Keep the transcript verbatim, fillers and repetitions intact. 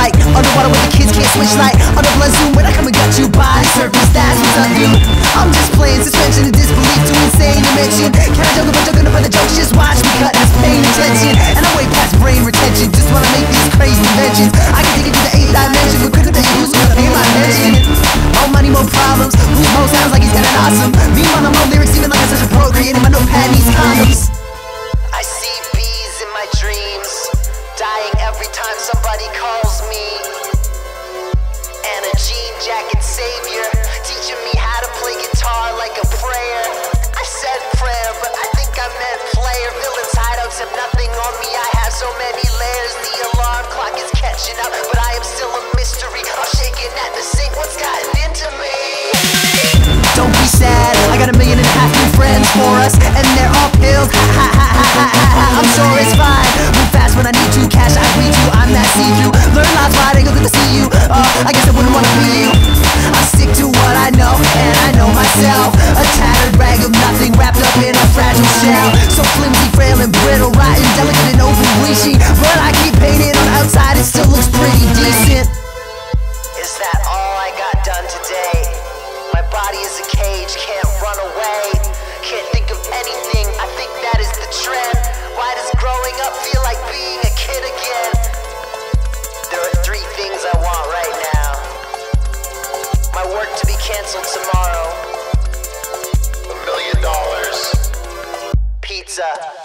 like underwater where the kids can't switch like on the blood zoom when I come and gut you. Body surface, that's what's up, dude. I'm just playing suspension of disbelief too insane to mention. Can I joke about joking about the jokes? Just watch me cut, that's paying attention. And I'm way past brain retention, just wanna make these crazy inventions. I can take it to the eighth dimension, but couldn't they use to pay my attention? More money, more problems. Who's Mo sounds like he's got an awesome. Meanwhile, I'm on lyrics even like I'm such a pro, creating my notepad needs condoms. I see bees in my dreams, dying every time somebody calls me. And a jean jacket savior, teaching me how to play guitar like a prayer. I said prayer, but I think I meant player. Villains hideouts have nothing on me, I have so many layers. The alarm clock is catching up, but I am still a mystery. I'm shaking at the sink, what's gotten into me? Don't be sad, I got a million and a half new friends for us, and they're all pills. Ha ha ha ha ha ha. I'm sure it's fine. Move fast when I need to, cash I read you. I'm that see-through. Learn lots wide angles to see you. Uh, I guess I wouldn't wanna be you. I stick to what I know, and I know myself. A tattered rag of nothing wrapped up in a fragile shell. So flimsy, frail, and brittle, rotten, delicate, and overreaching. But I keep painting on the outside, it still looks pretty decent. Is that all I got done today? My body is a cage, can't run away. Can't think of anything, I think that is the trend. Why does growing up feel like being a kid again? There are three things I want right now. My work to be canceled tomorrow. A million dollars. Pizza.